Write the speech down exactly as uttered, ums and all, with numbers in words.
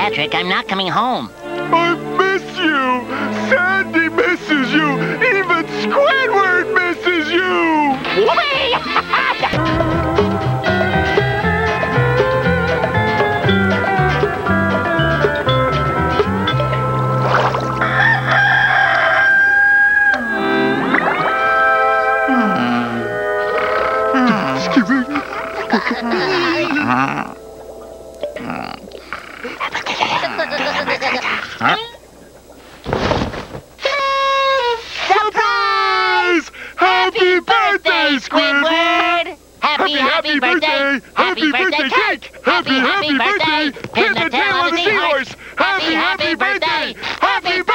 Patrick, I'm not coming home. I miss you! Sandy misses you! Even Squidward misses you! Whoopee! Surprise! Happy birthday, Squidward! Happy, happy birthday! Happy birthday cake! Happy, happy birthday! Pin the tail of the seahorse! Happy, happy birthday! Happy